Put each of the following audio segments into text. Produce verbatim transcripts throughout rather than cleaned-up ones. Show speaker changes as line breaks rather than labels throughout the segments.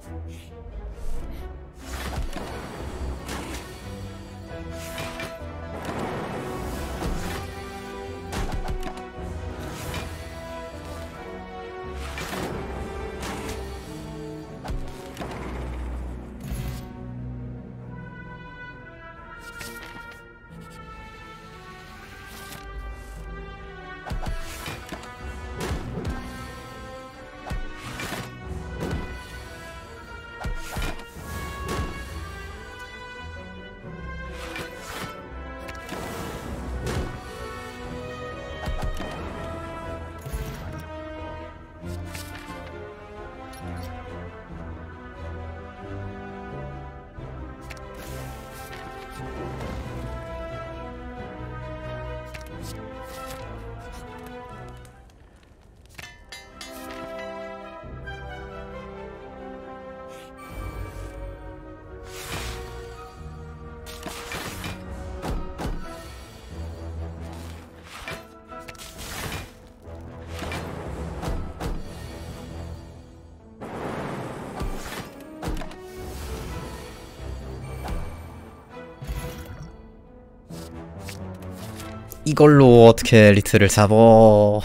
이걸로 어떻게 리트를 잡어.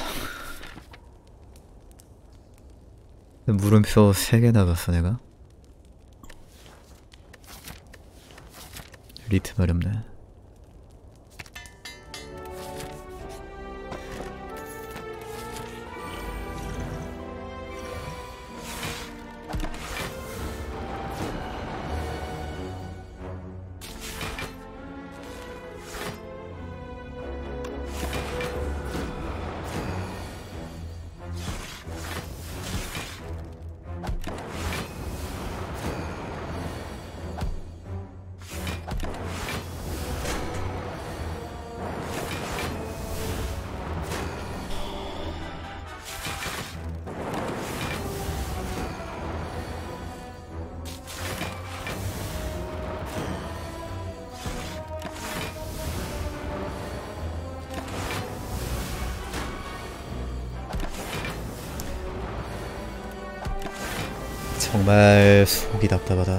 물음표 세 개 나갔어 내가. 리트 마렵네. 정말 속이 답답하다.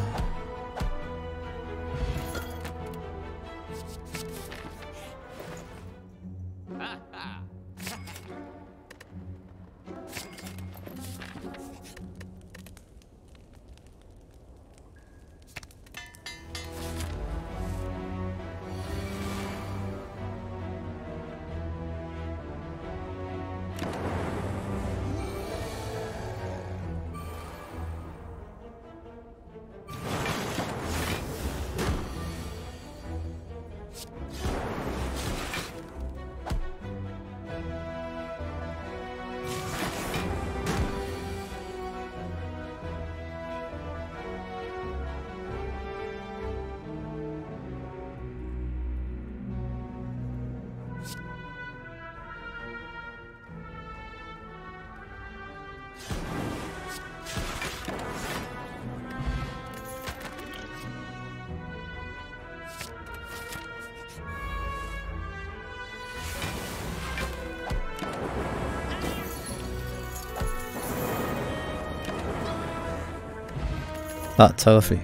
아, 자가수리.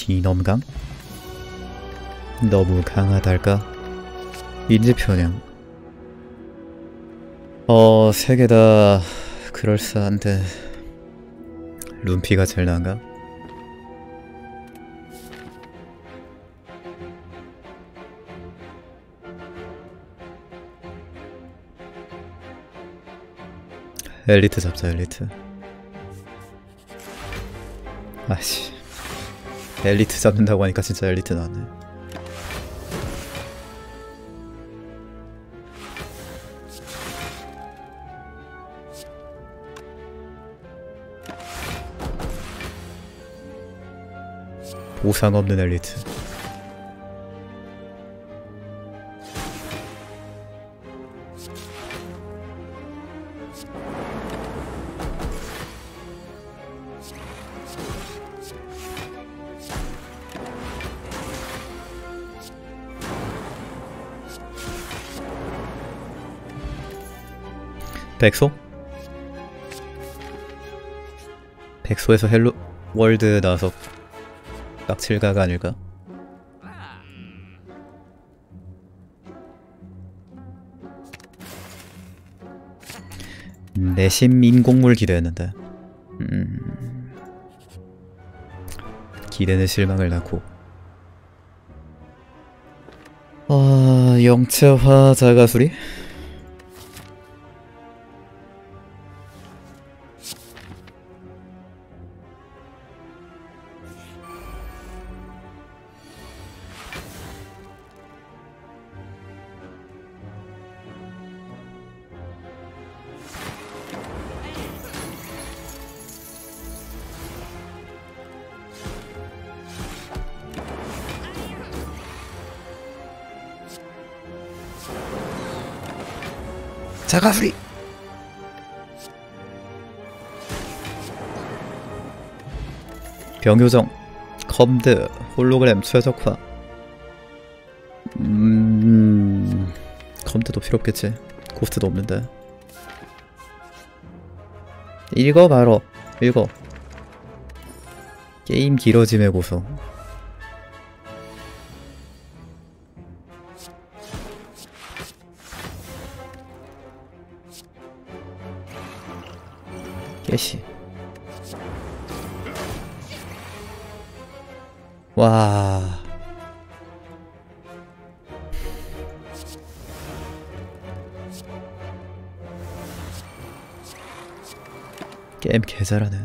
비넘강? 너무 강하달까? 인지편향. 어, 세 개 다 그럴싸한데 룸피가 제일 나은가? 엘리트 잡자, 엘리트. 아씨, 엘리트 잡는다고 하니까 진짜 엘리트 나왔네. 보상 없는 엘리트. 백소? 백소에서 헬로 월드 나와서 빡칠가가 아닐까? 내심 인공물 기대했는데 음... 기대는 실망을 낳고 아... 영체화 자가수리? 자가수리! 병요정 컴드 홀로그램 최적화. 음... 컴드도 필요 없겠지. 고스트도 없는데. 읽어 바로 읽어. 게임 길어짐의 고소. 깨시. 와. 게임 개잘하네.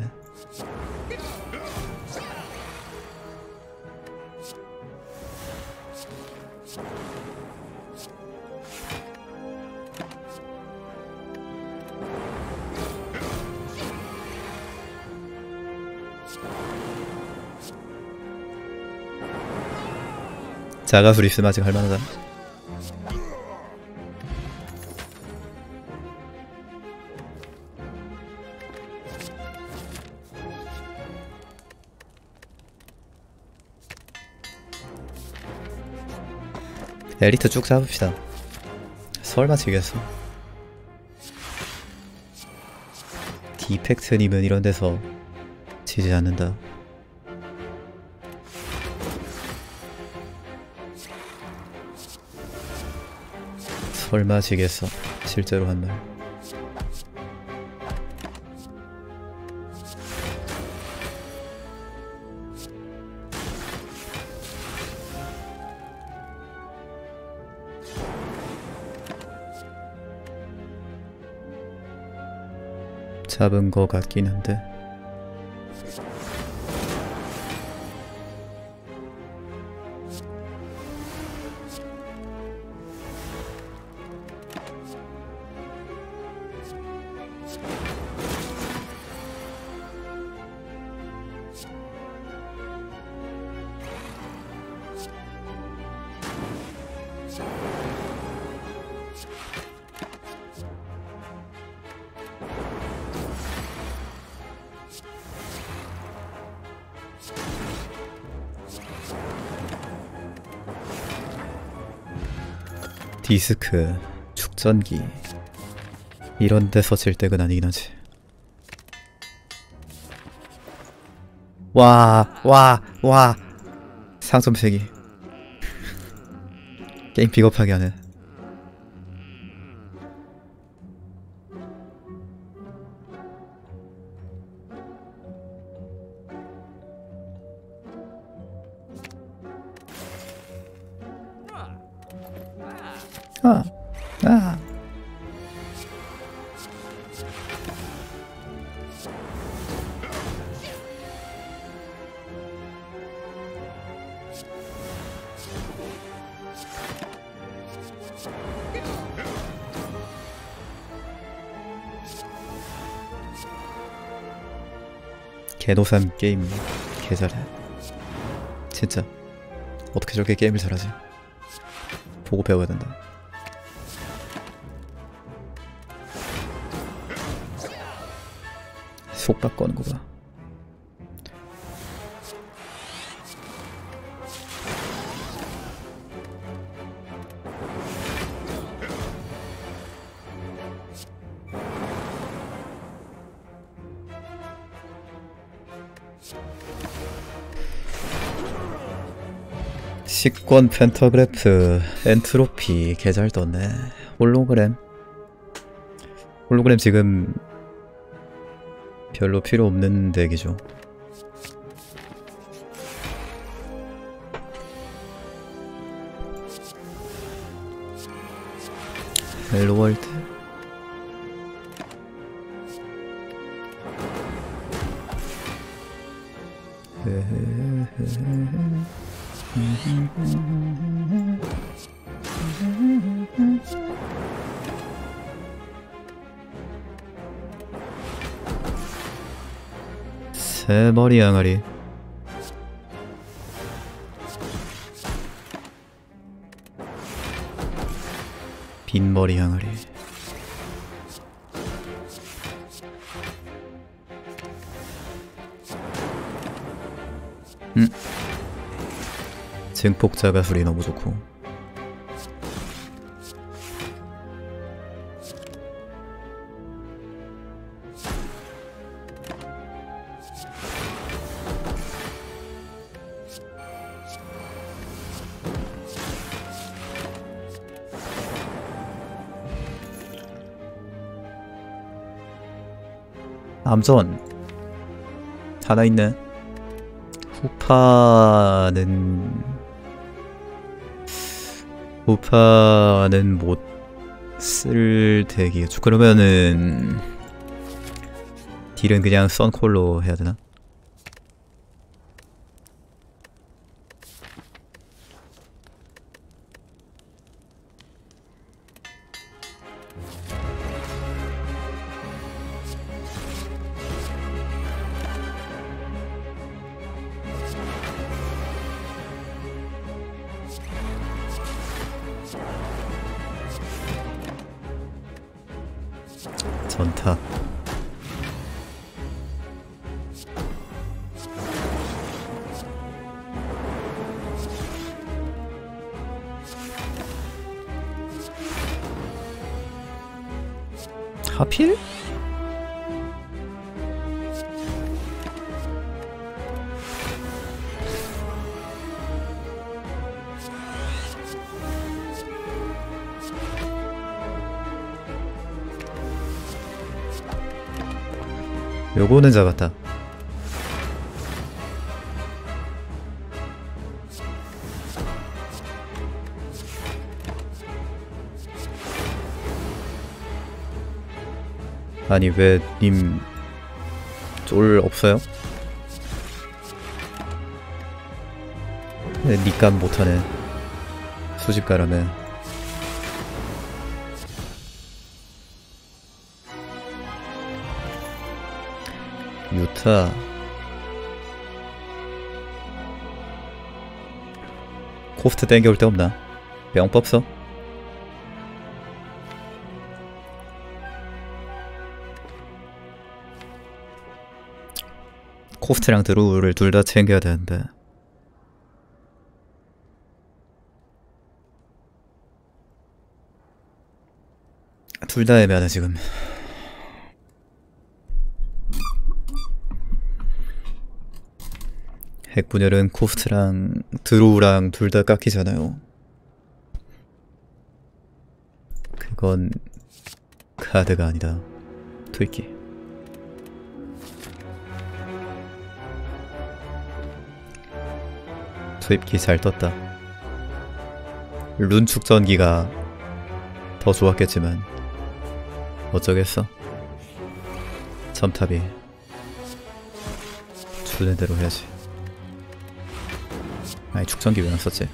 자가수리 있으면 아직 할만하다. 엘리트 쭉 잡읍시다. 설마 지겠어. 디펙트님은 이런 데서 지지 않는다. 설마 지겠어. 실제로 한 말. 잡은 거 같긴 한데. 디스크, 축전기 이런 데서 질덱은 아니긴 하지. 와, 와, 와, 상점 세기. 게임 비겁하게 하네. 아, 아. 개노산 게임 개잘해. 진짜 어떻게 저렇게 게임을 잘하지? 보고 배워야 된다. 속박 거는 거 봐. 식권 펜터그래프 엔트로피 개잘 떴네. 홀로그램 홀로그램 지금 별로 필요 없는 덱이죠. 헬로월드 새머리 항아리. 빈머리 항아리. 음. 증폭자가 술이 너무 좋고. 암전 하나 있네. 후파는 후파는 못 쓸 덱이겠죠. 그러면은 딜은 그냥 썬콜로 해야 되나? 전타. 하필? 요거는 잡았다. 아니 왜 님 쫄 없어요? 네, 니값 못하네. 수집가라면. 유타. 코스트 땡겨올 데 없나? 병법 써? 코스트랑 드루를 둘 다 챙겨야 되는데. 둘 다 애매하네 지금. 핵분열은 코스트랑 드로우랑 둘 다 깎이잖아요. 그건 카드가 아니다. 투입기. 투입기 잘 떴다. 룬 축전기가 더 좋았겠지만 어쩌겠어. 첨탑이 주는 대로 해야지. 아니 축전기 왜 안 썼지?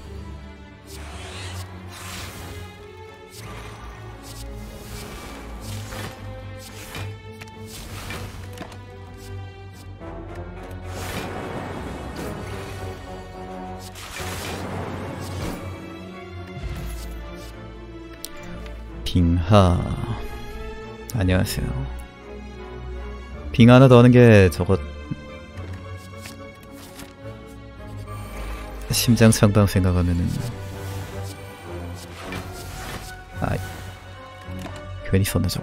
빙하. 안녕하세요. 빙하 하나 더 하는 게 저거 심장 창방 생각하면은 아 괜히 썼나 저거.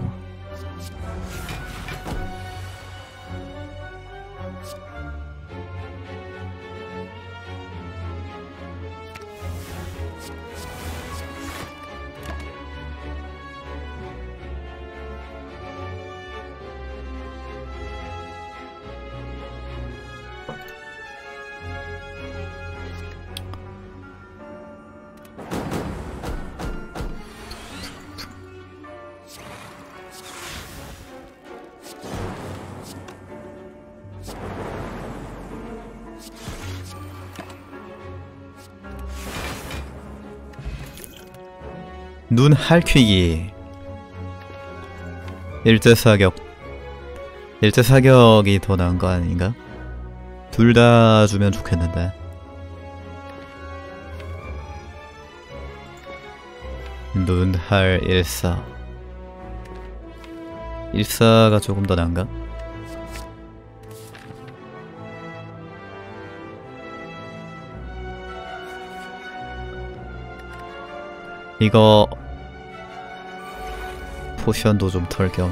눈 할퀴기. 일제사격. 일제사격이 더 나은 거 아닌가? 둘 다 주면 좋겠는데. 눈할 일사. 일사가 조금 더 나은가? 이거 포션도 좀 털 겸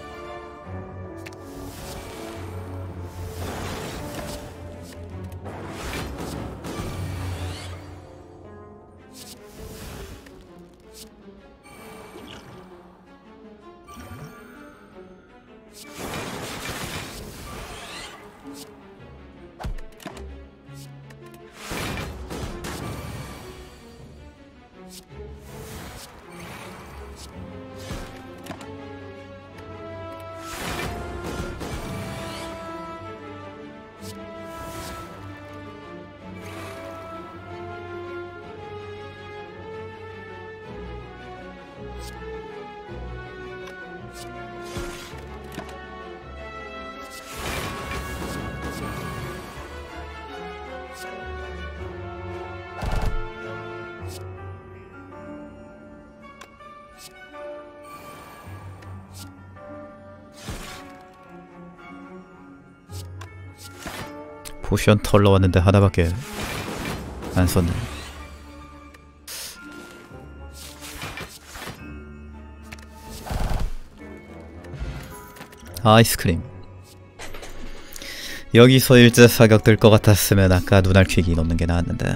포션 털러 왔는데 하나밖에 안 썼네. 아이스크림. 여기서 일제 사격 들 것 같았으면 아까 눈알 퀴기 넣는 게 나았는데.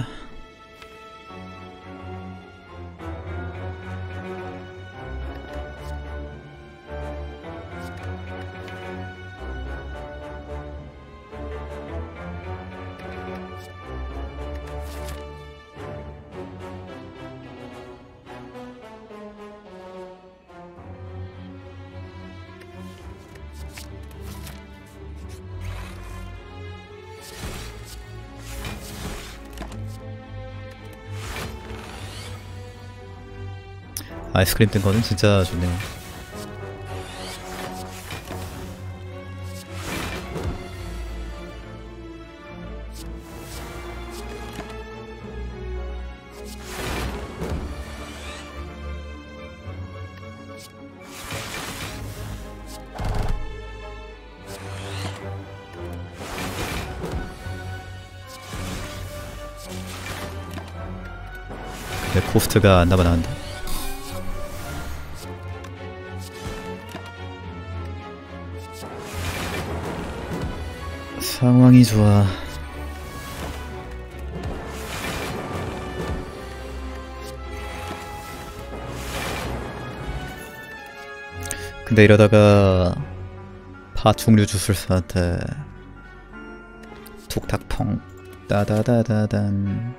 아이스크림 뜬 거는 진짜 좋네요. 내 코스트가 안 남아나는데. 상황이 좋아. 근데 이러다가 파충류 주술사한테 툭탁펑 따다다다단.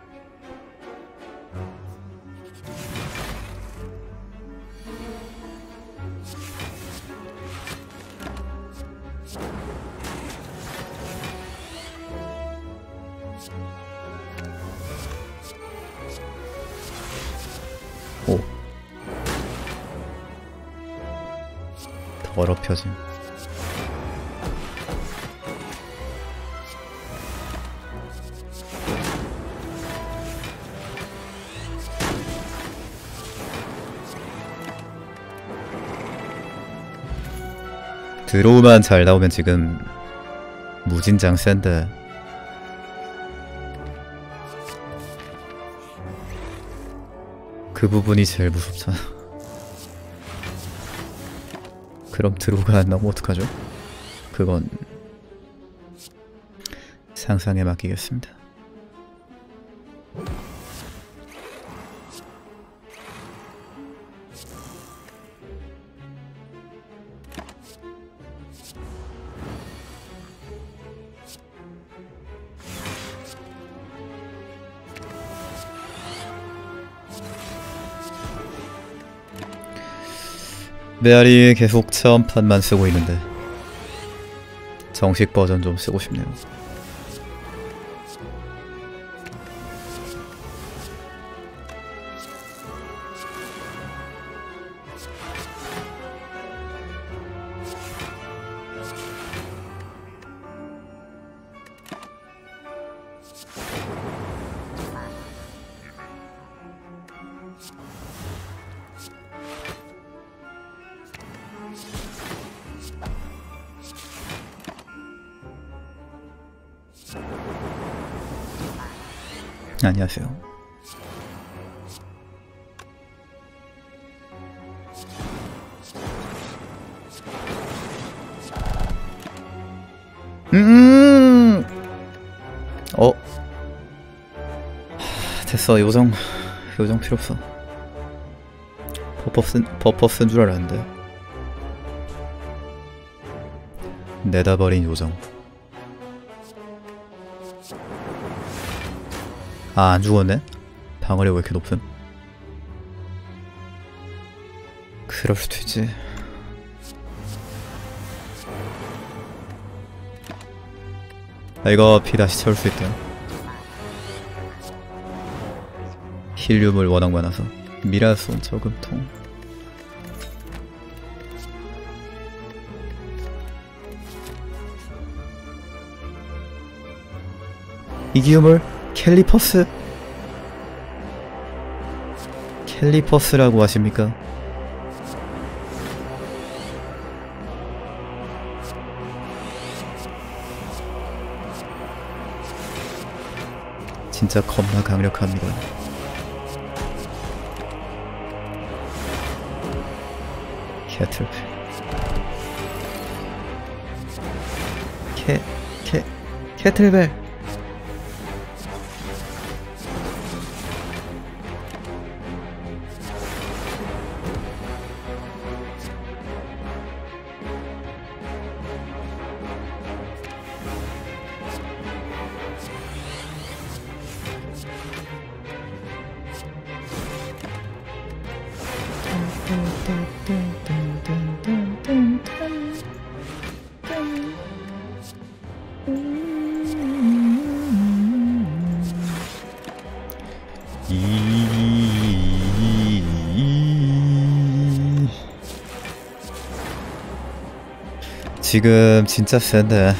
오, 더럽혀짐. 드로우만 잘 나오면 지금 무진장 센데 그 부분이 제일 무섭잖아. 그럼 드로우가 안 나오면 어떡하죠? 그건 상상에 맡기겠습니다. 메아리 계속 체험판만 쓰고 있는데 정식 버전 좀 쓰고 싶네요. 안녕하세요. 음. 어. 하, 됐어. 요정 요정 필요 없어. 버퍼 쓴 버퍼 쓴 줄 알았는데. 내다 버린 요정. 아, 안 죽었네? 방어력 왜 이렇게 높음? 그럴 수도 있지. 아, 이거 피 다시 채울 수 있다. 힐륨을 워낙 많아서. 미라손 저금통. 이 기음을 캘리퍼스? 캘리퍼스라고 하십니까? 진짜 겁나 강력합니다. 캐틀벨. 캐, 캐, 캐틀벨. 지금 진짜 센데.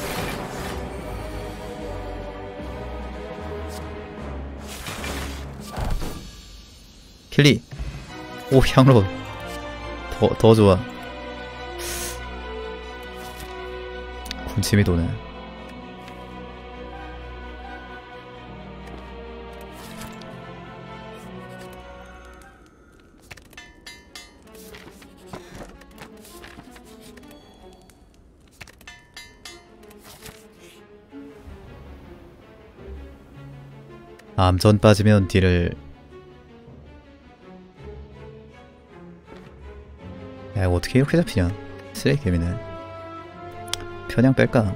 킬리. 오, 향로. 더, 더 좋아. 군침이 도네. 암전 빠지면 딜을 어떻게 이렇게 잡히냐. 쓰레기 개미네. 편향 뺄까?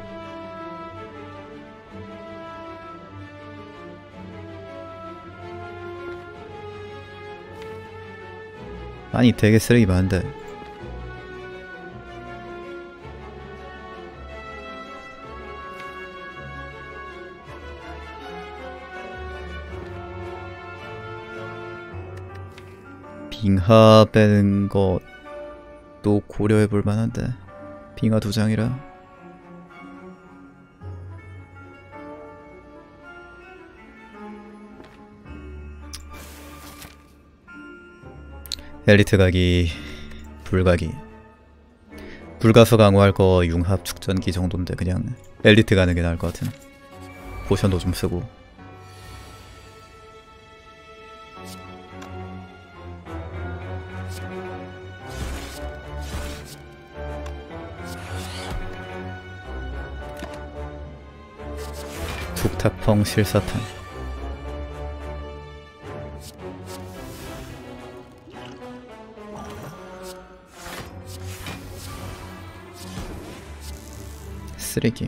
아니 되게 쓰레기 많은데. 빙하 빼는 것도 고려해볼 만한데. 빙하 두 장이라. 엘리트 가기, 불가기. 불가서 강화할 거 융합 축전기 정도인데 그냥 엘리트 가는 게 나을 것 같은. 포션도 좀 쓰고. 툭탁펑 실사탄. 쓰레기.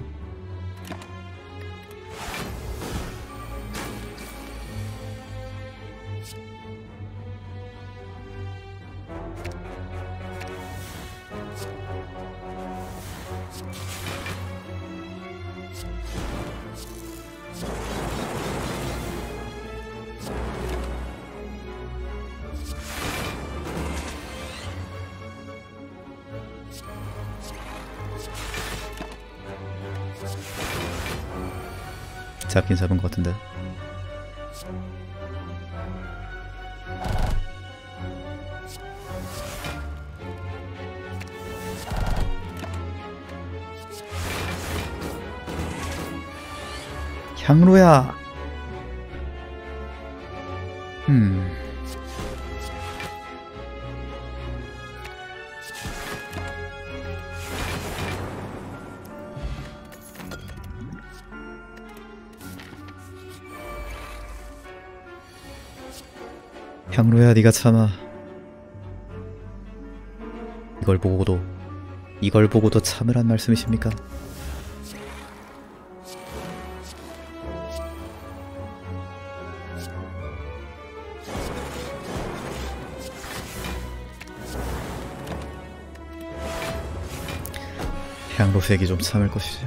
잡긴 잡은 것 같은데. 향로야. 음. 향로야, 네가 참아. 이걸 보고도 이걸 보고도 참으란 말씀이십니까? 향로색이 좀 참을 것이지.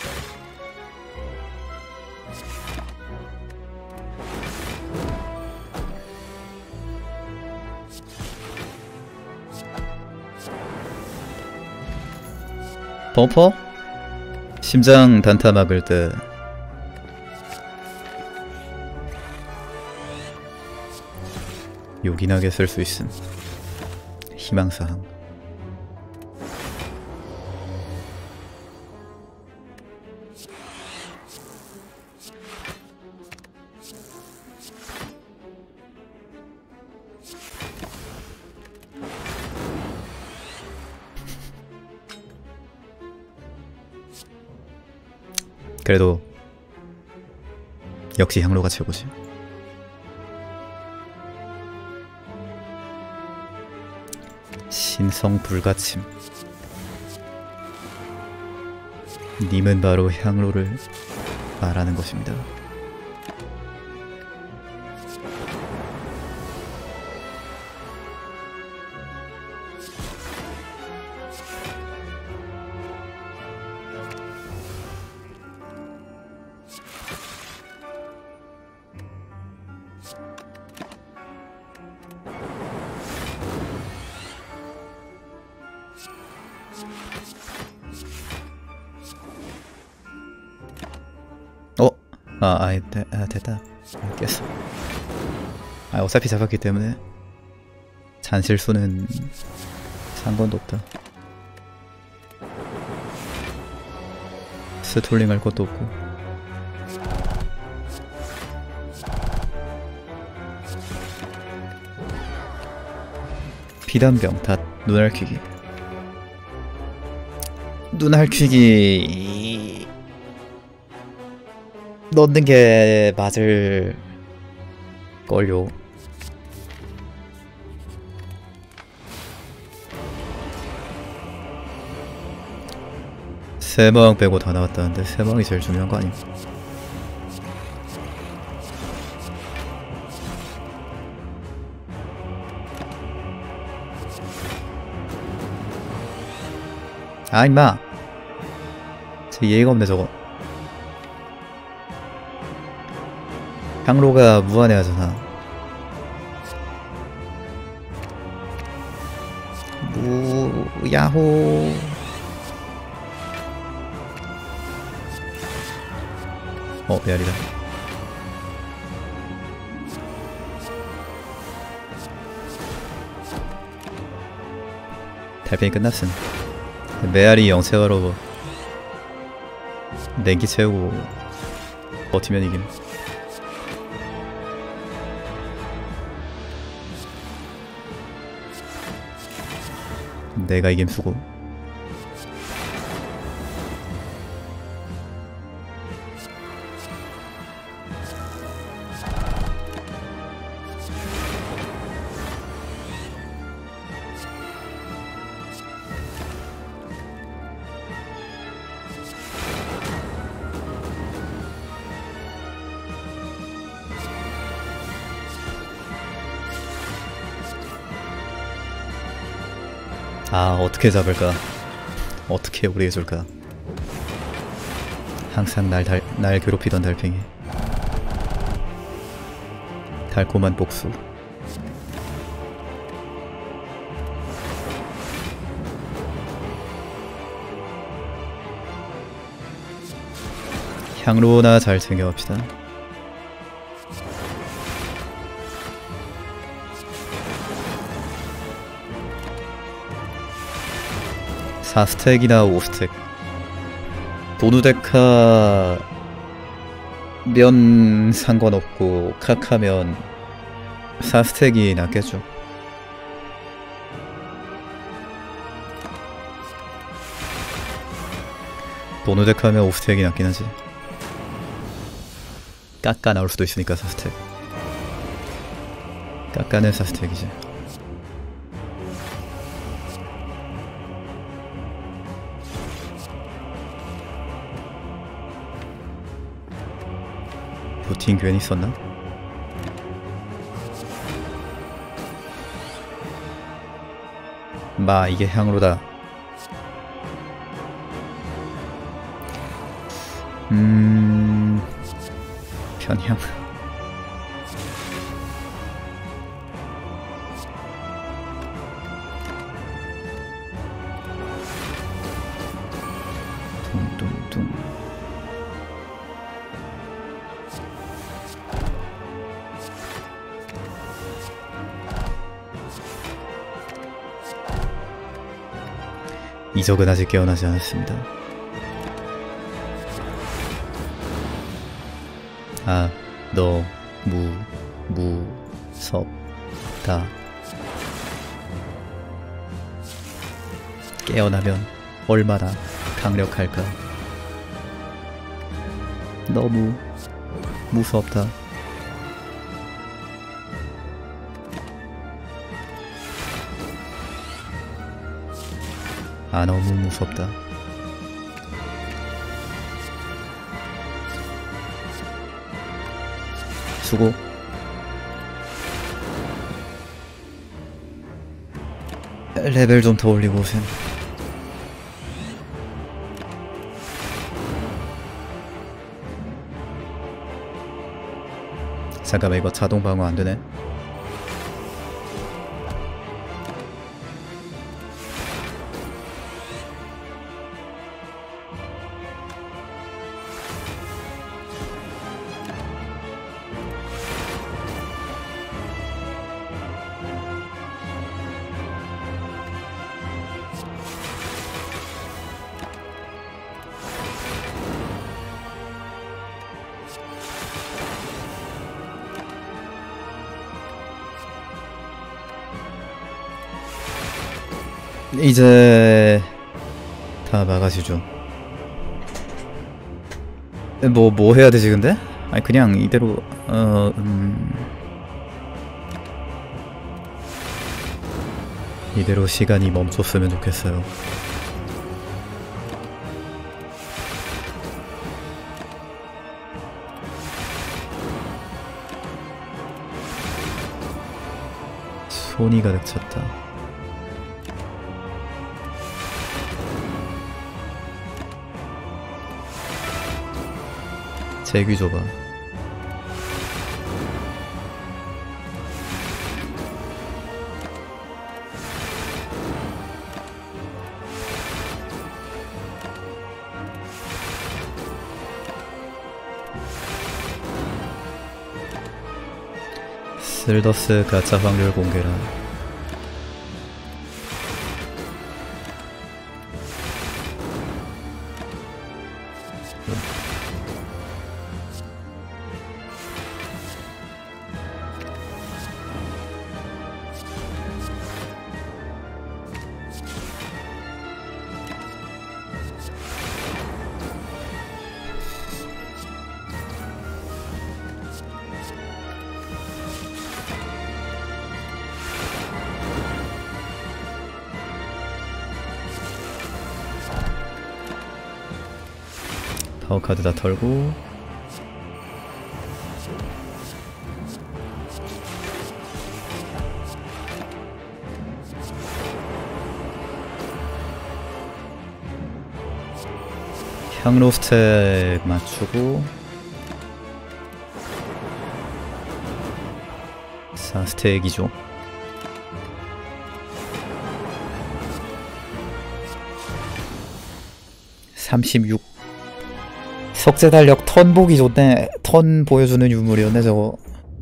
버퍼? 심장 단타 막을 때 요긴하게 쓸 수 있음. 희망사항. 그래도 역시 향로가 최고지. 신성 불가침. 님은 바로 향로를 말하는 것입니다. 어? 아, 아, 되, 아 됐다. 깼어. 아, 어차피 잡았기 때문에 잔실수는 상관도 없다. 스톨링 할 것도 없고. 비단병 닷 눈알퀴기. 눈알퀴기 넣는 게 맞을 걸요. 세마왕 빼고 다 나왔다는데 세마왕이 제일 중요한 거 아니야? 아 임마 제 예의가 없네 저거. 향로가 무한해 하잖아. 무... 야호. 어 메아리다. 달팽이 끝났음. 메아리 영체화로 냉기 채우고 버티면 이김. 내가 이김 수고. 아 어떻게 잡을까? 어떻게 오래 해줄까? 항상 날, 달, 날 괴롭히던 달팽이. 달콤한 복수. 향로나 잘 챙겨갑시다. 사 스택이나 오 스택. 도누데카 면 상관없고 카카면 사 스택이 낫겠죠. 도누데카면 오 스택이 낫긴 하지. 까까 나올 수도 있으니까 사 스택. 까까는 사 스택이지. 부팅 괜히 썼나? 마 이게 향로다. 음... 편향. 둥둥둥. 이적은 아직 깨어나지 않았습니다. 아, 너, 무, 무, 섭, 다. 깨어나면 얼마나 강력할까? 너무 무섭다. 아, 너무 무섭다. 수고. 레벨 좀 더 올리고 오셈. 잠깐만 이거 자동 방어 안 되네. 이제 다 막아주죠. 뭐, 뭐 해야 되지 근데? 아니 그냥 이대로 어... 음... 이대로 시간이 멈췄으면 좋겠어요. 손이 가득 찼다. 제귀 줘봐. 슬더스 가짜 확률 공개라. 파워카드 다 털고 향로 스택 맞추고 사 스택이죠. 삼십육. 석재 달력 턴 보기 좋네. 턴 보여주는 유물이었네 저거.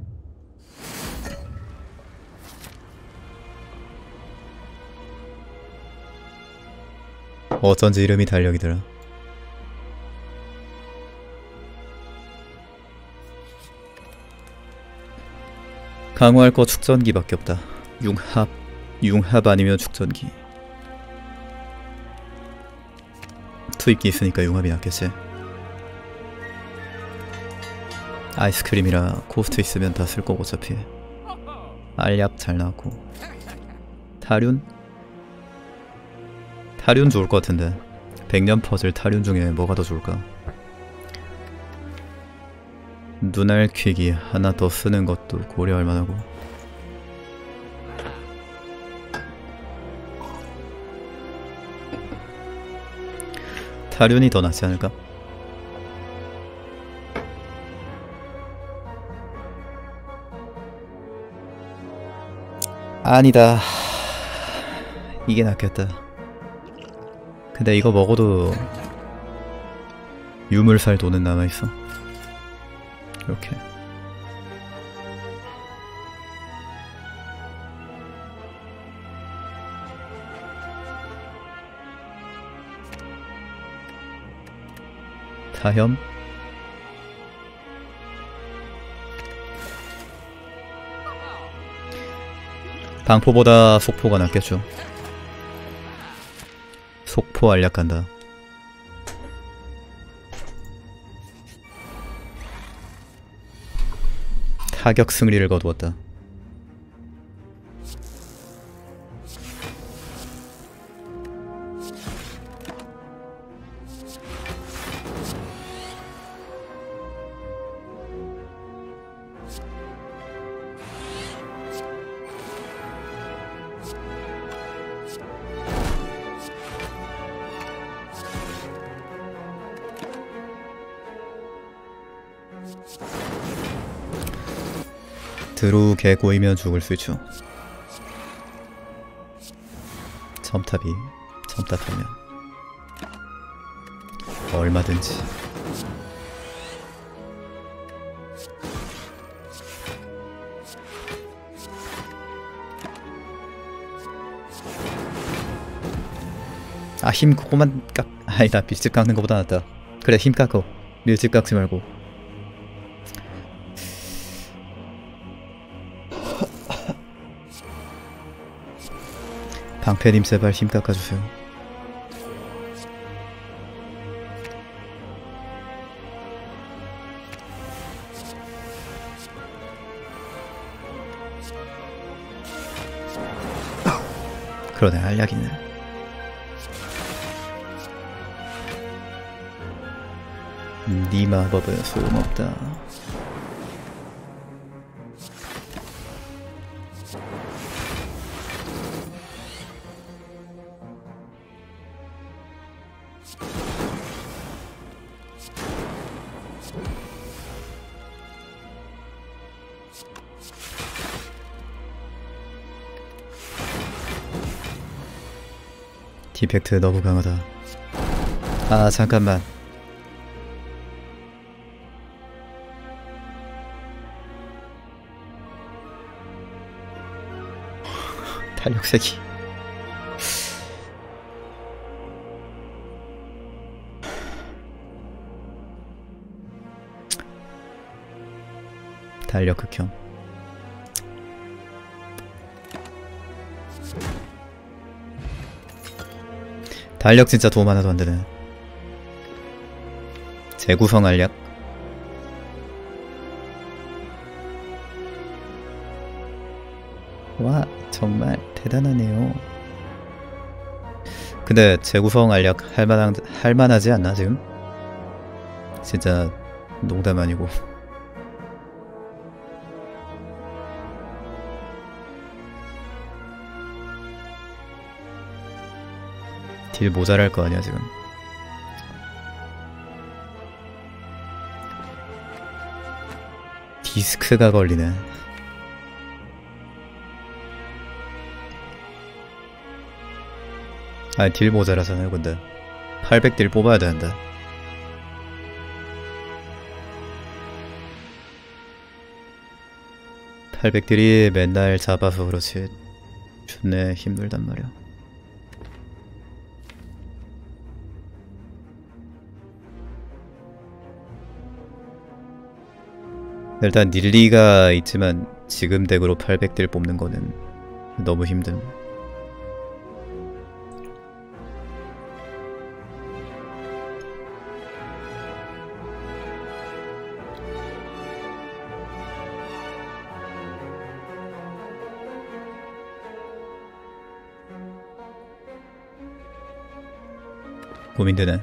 어쩐지 이름이 달력이더라. 강화할 거 축전기밖에 없다. 융합, 융합 아니면 축전기. 투입기 있으니까 융합이 낫겠지. 아이스크림이라 코스트 있으면 다 쓸 거고 어차피. 알약 잘 나왔고. 타륜? 타륜 좋을 것 같은데. 백년 퍼즐 타륜 중에 뭐가 더 좋을까? 눈알 퀵이 하나 더 쓰는 것도 고려할 만하고. 타륜이 더 낫지 않을까? 아니다. 이게 낫겠다. 근데 이거 먹어도 유물살 돈은 남아있어. 이렇게 타염 방포보다 속포가 낫겠죠. 속포 알약간다. 타격 승리를 거두었다. 드루 개 고이면 죽을 수 있죠. 첨탑이 첨탑하면 얼마든지. 아, 힘 그거만 깎... 아니다, 밀집 깎는 거보다 낫다. 그래, 힘 깎어. 밀집 깎지 말고. 방패님 제발 힘 깎아주세요. 그러네, 알약이네. 네 마법은 소용없다. 디펙트 너무 강하다. 아 잠깐만. 탄력세기. 달력 극혐. 달력 진짜 도움 하나도 안 되네. 재구성 알약. 와 정말 대단하네요. 근데 재구성 알약 할만한 할만하지 않나 지금? 진짜 농담 아니고. 딜 모자랄 거 아니야 지금. 디스크가 걸리네. 아니 딜 모자라잖아요. 근데 팔백 딜 뽑아야 되는데. 팔백 딜이 맨날 잡아서 그렇지 존내 힘들단 말이야. 일단 닐리가 있지만 지금 덱으로 팔백 딜 뽑는 거는 너무 힘듦. 고민되네.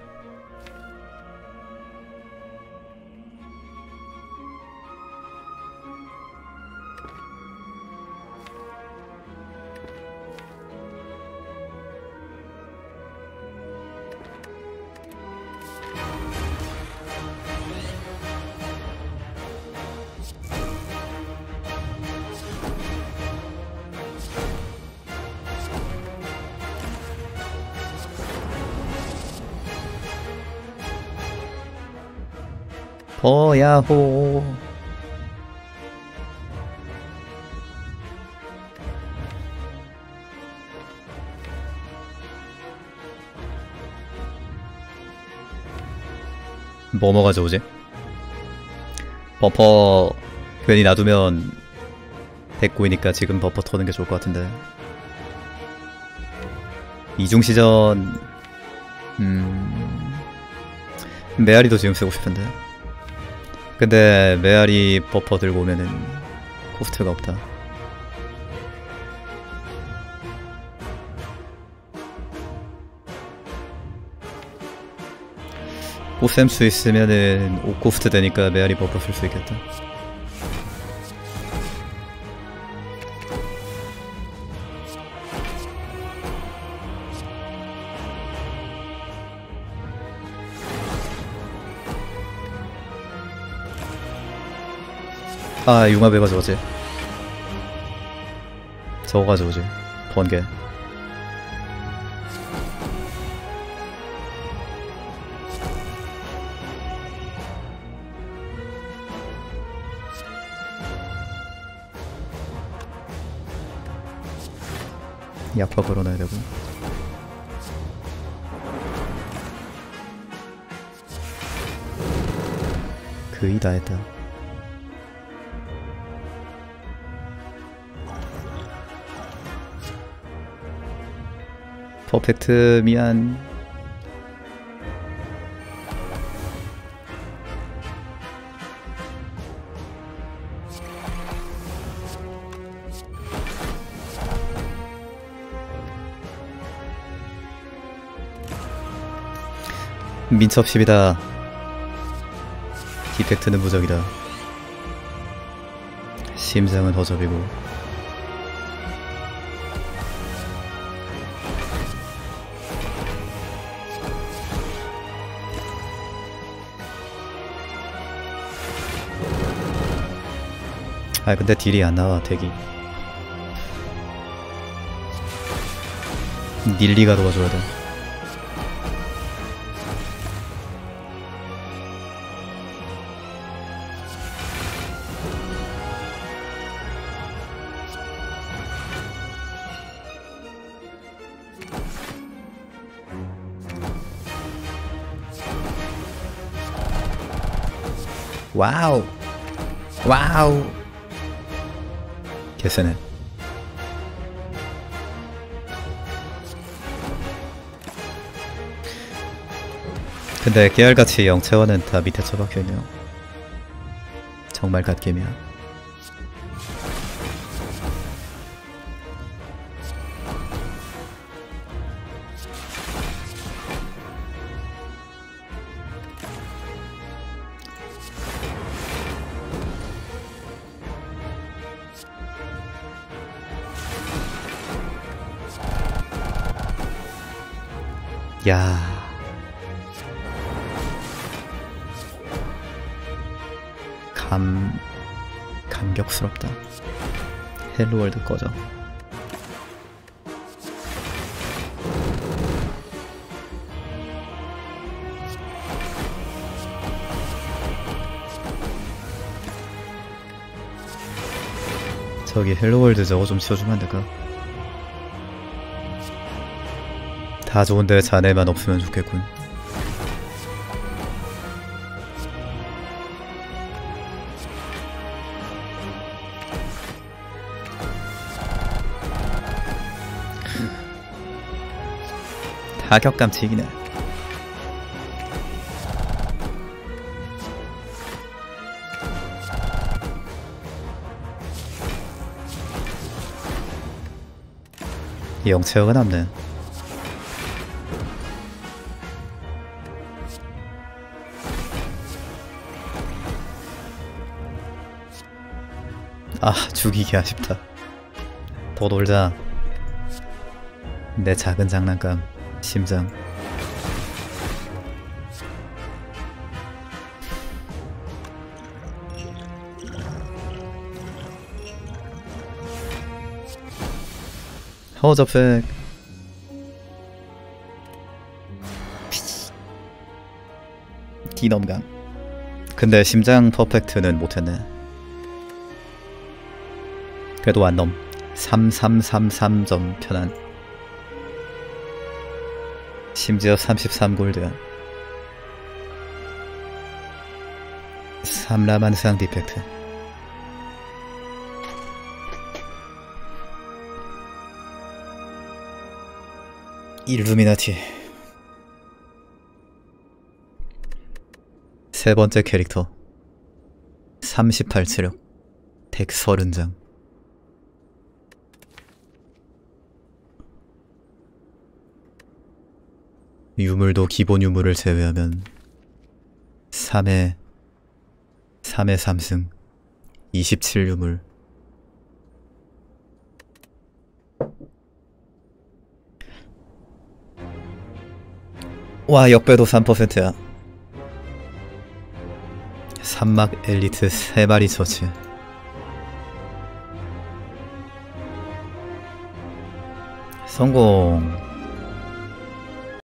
어야호. 뭐 뭐 가져오지? 버퍼 괜히 놔두면 덱고이니까 지금 버퍼 터는 게 좋을 것 같은데. 이중시전 음... 메아리도 지금 쓰고 싶은데. 근데 메아리 버퍼 들고 오면은 코스트가 없다. 오셈수 있으면은 오 코스트 되니까 메아리 버퍼 쓸 수 있겠다. 아 융합 왜 가져오지? 저거 가져오지. 번개. 약파 걸어놔야 되고. 거의 다 했다. 퍼펙트 미안. 민첩십이다. 디펙트는 무적이다. 심장은 허접이고. 아 근데 딜이 안 나와. 대기 닐리가 도와줘야 돼. 와우 와우 개쎄네. 근데 깨알같이 영채원은 다 밑에 처박혀있네요. 정말 갓겜이야. 야 감... 감격스럽다. 헬로월드 꺼져. 저기 헬로월드 저거 좀 치워주면 안 될까? 다 좋은데 자네만 없으면 좋겠군. 타격감 치기네. 영체어가 남네. 아 죽이기 아쉽다. 더 놀자. 내 작은 장난감 심장. 허접색. 디넘강. 근데 심장 퍼펙트는 못했네. 그래도 안 넘. 삼삼삼삼 점 편한. 심지어 삼십삼 골드야. 삼라만상 디펙트. 일루미나티. 세 번째 캐릭터. 삼십팔 체력. 덱 삼십 장. 유물도 기본 유물을 제외하면 삼회 삼회 삼 승 이십칠 유물. 와 역배도 삼 퍼센트야. 산막 엘리트 세 마리 처치. 성공.